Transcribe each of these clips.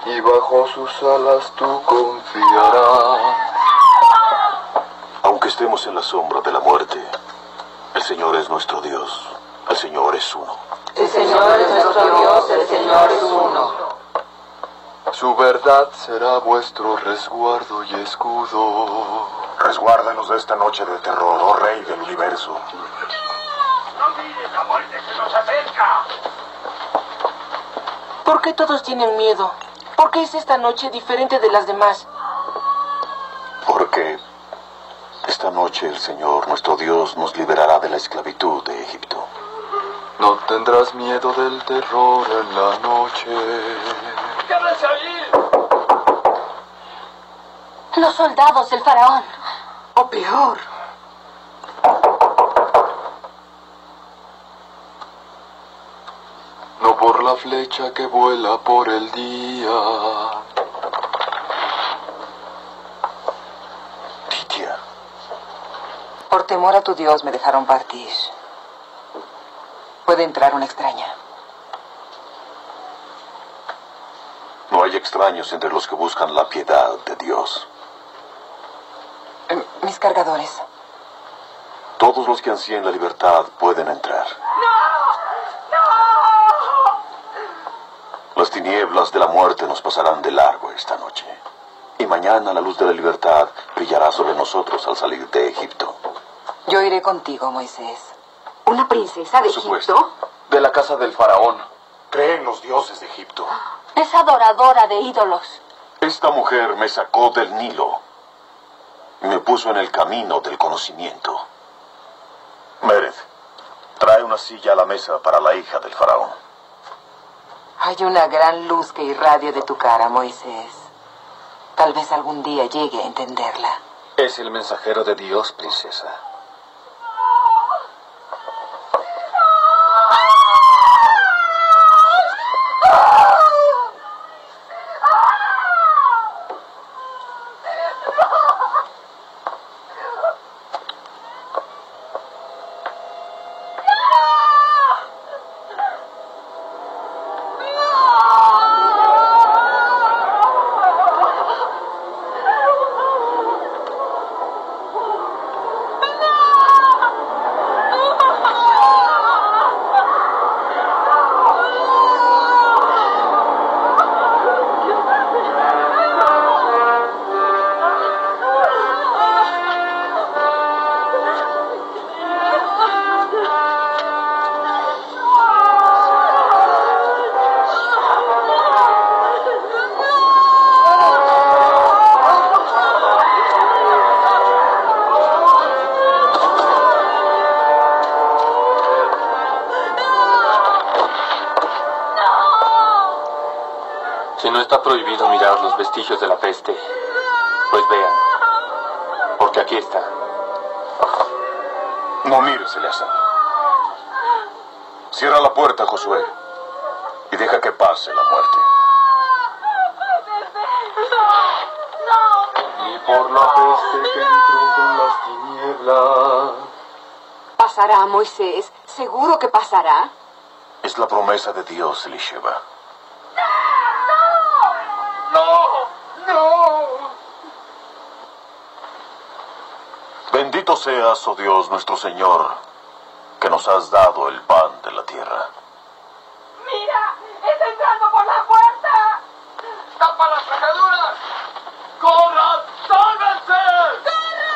y bajo sus alas tú confiarás. Aunque estemos en la sombra de la muerte, el Señor es nuestro Dios. El Señor es uno. El Señor es nuestro Dios, el Señor es uno. Su verdad será vuestro resguardo y escudo. Resguárdanos de esta noche de terror, oh Rey del universo. ¡No mires la muerte que nos acerca! ¿Por qué todos tienen miedo? ¿Por qué es esta noche diferente de las demás? Porque esta noche el Señor, nuestro Dios, nos liberará de la esclavitud de Egipto. No tendrás miedo del terror en la noche. ¡Quédense ahí! Los soldados del faraón. O peor. No por la flecha que vuela por el día. Titia, Por temor a tu Dios me dejaron partir. Puede entrar una extraña. no hay extraños entre los que buscan la piedad de Dios. Mis cargadores. Todos los que ansíen la libertad pueden entrar. Las tinieblas de la muerte nos pasarán de largo esta noche. Y mañana la luz de la libertad brillará sobre nosotros al salir de Egipto. Yo iré contigo, Moisés. ¿Una princesa de Por supuesto. Egipto? De la casa del faraón. Cree en los dioses de Egipto. Es adoradora de ídolos. Esta mujer me sacó del Nilo y me puso en el camino del conocimiento. Mered, trae una silla a la mesa para la hija del faraón. Hay una gran luz que irradia de tu cara, Moisés. Tal vez algún día llegue a entenderla. Es el mensajero de Dios, princesa. Si no está prohibido mirar los vestigios de la peste, pues vean, porque aquí está. No mires, Eleazar. Cierra la puerta, Josué, y deja que pase la muerte. Y por la peste que entró con las tinieblas. ¿Pasará, Moisés? ¿Seguro que pasará? Es la promesa de Dios, Elisheba. Bendito seas, oh Dios, nuestro Señor, que nos has dado el pan de la tierra. ¡Mira! ¡Está entrando por la puerta! ¡Tapa las cerraduras! ¡Corran! ¡Sálvense!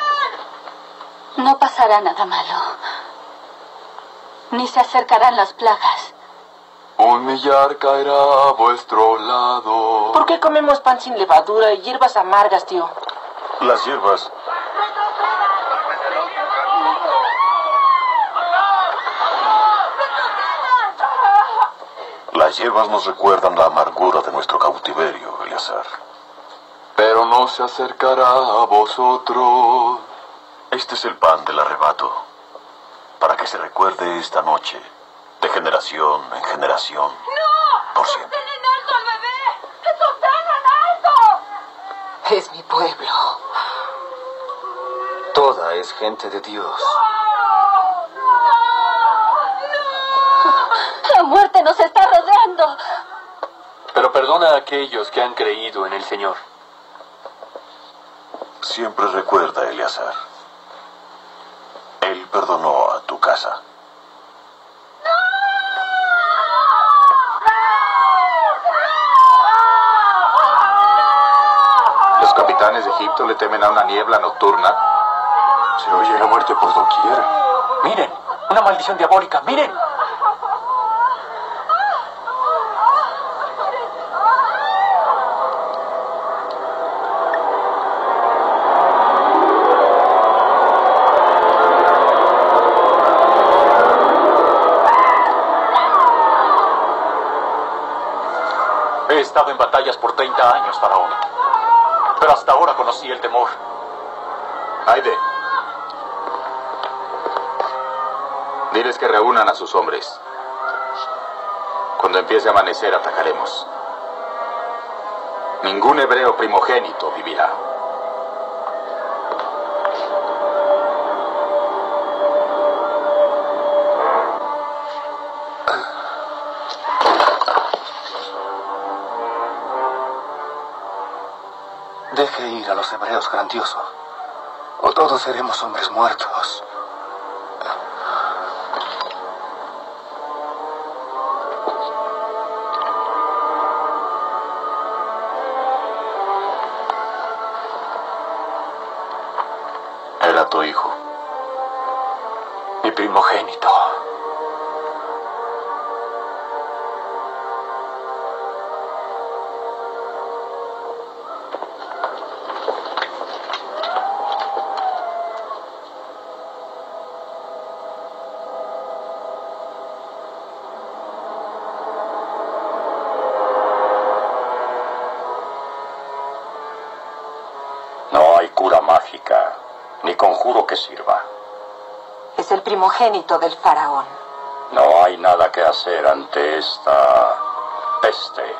No pasará nada malo. Ni se acercarán las plagas. Un millar caerá a vuestro lado. ¿Por qué comemos pan sin levadura y hierbas amargas, tío? Las hierbas nos recuerdan la amargura de nuestro cautiverio, Eleazar. Pero no se acercará a vosotros. Este es el pan del arrebato, para que se recuerde esta noche, de generación en generación, por siempre. ¡Sostengan alto al bebé! ¡Sostengan alto! Es mi pueblo. Toda es gente de Dios. La muerte nos está rodeando. Pero perdona a aquellos que han creído en el Señor. Siempre recuerda, Eleazar. Él perdonó a tu casa. Los capitanes de Egipto le temen a una niebla nocturna. Se oye la muerte por doquier. ¡Miren! ¡Una maldición diabólica! ¡Miren! He estado en batallas por 30 años, faraón. Pero hasta ahora conocí el temor. Aide. Diles que reúnan a sus hombres. Cuando empiece a amanecer, atacaremos. Ningún hebreo primogénito vivirá. Deje ir a los hebreos, grandioso, o todos seremos hombres muertos. Era tu hijo. Mi primogénito. No hay cura mágica, ni conjuro que sirva. Es el primogénito del faraón. No hay nada que hacer ante esta peste.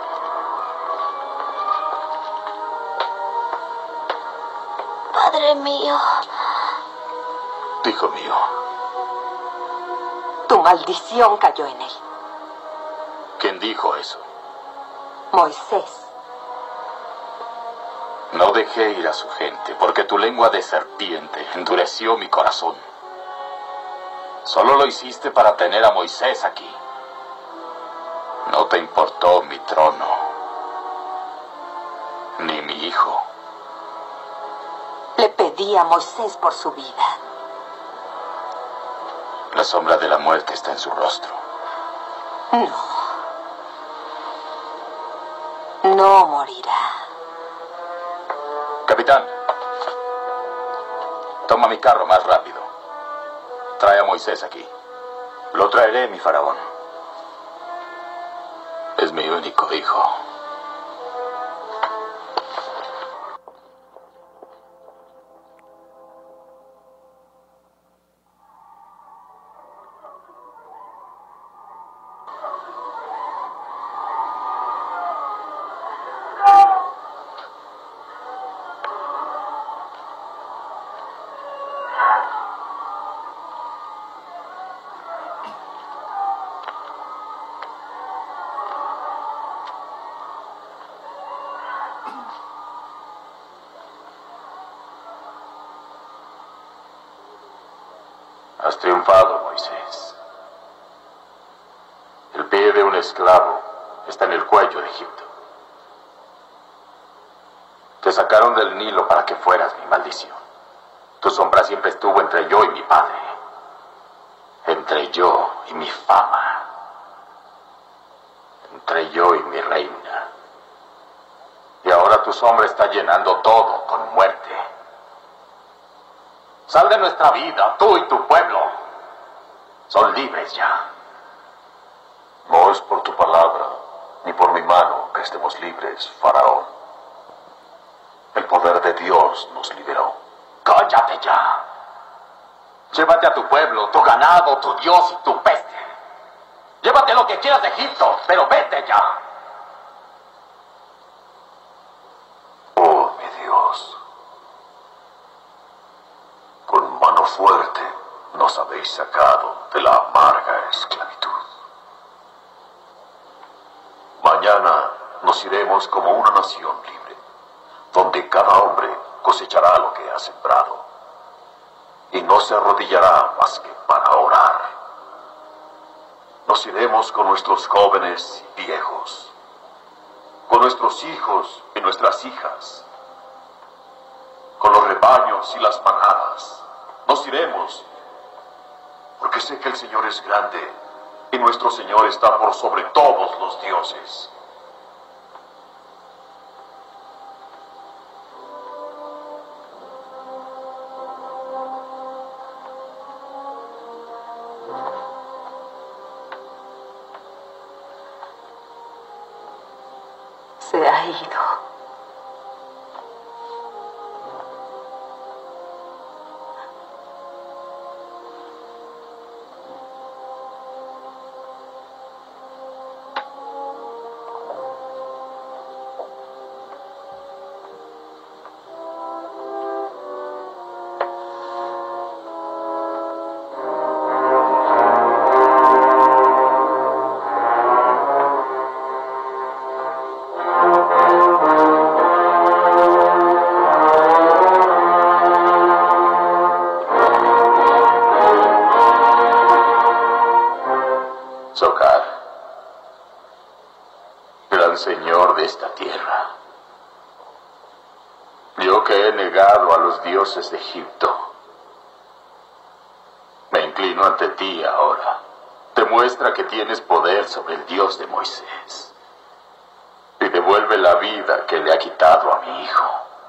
Padre mío. Hijo mío. Tu maldición cayó en él. ¿Quién dijo eso? Moisés. No dejé ir a su gente, porque tu lengua de serpiente endureció mi corazón. Solo lo hiciste para tener a Moisés aquí. No te importó mi trono, ni mi hijo. Le pedí a Moisés por su vida. La sombra de la muerte está en su rostro. No. No morirá. Capitán, toma mi carro más rápido. Trae a Moisés aquí. Lo traeré, mi faraón. Es mi único hijo. Has triunfado, Moisés. El pie de un esclavo está en el cuello de Egipto. Te sacaron del Nilo para que fueras mi maldición. Tu sombra siempre estuvo entre yo y mi padre. Entre yo y mi fama. Entre yo y mi reina. Y ahora tu sombra está llenando todo con muerte. Sal de nuestra vida, tú y tu pueblo. Son libres ya. No es por tu palabra, ni por mi mano que estemos libres, faraón. El poder de Dios nos liberó. ¡Cállate ya! Llévate a tu pueblo, tu ganado, tu Dios y tu peste. Llévate lo que quieras de Egipto, pero vete ya. Oh, mi Dios. Con mano fuerte nos habéis sacado de la amarga esclavitud. mañana nos iremos como una nación libre, donde cada hombre cosechará lo que ha sembrado, y no se arrodillará más que para orar. Nos iremos con nuestros jóvenes y viejos, con nuestros hijos y nuestras hijas, con los rebaños y las manadas. Nos iremos, porque sé que el Señor es grande y nuestro Señor está por sobre todos los dioses. Se ha ido. Sokar, gran señor de esta tierra, yo que he negado a los dioses de Egipto, me inclino ante ti ahora. Demuestra que tienes poder sobre el Dios de Moisés y devuelve la vida que le ha quitado a mi hijo.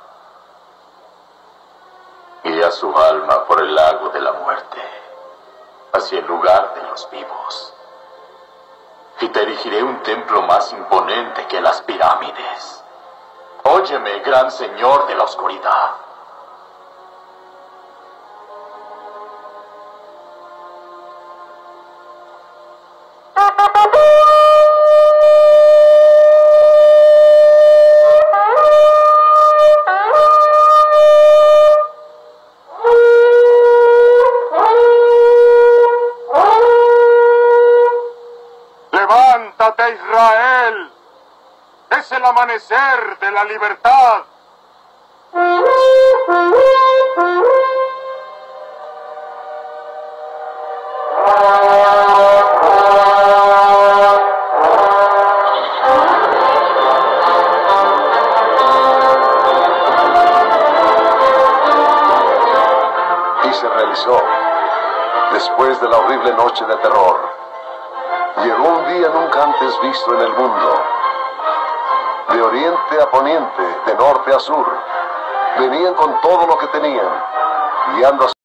Guía su alma por el lago de la muerte hacia el lugar de los vivos. Y te erigiré un templo más imponente que las pirámides. Óyeme, gran señor de la oscuridad. ¡Levántate, Israel! ¡Es el amanecer de la libertad! Y se realizó, después de la horrible noche de terror. Llegó un día nunca antes visto en el mundo. De oriente a poniente, de norte a sur, venían con todo lo que tenían, guiando a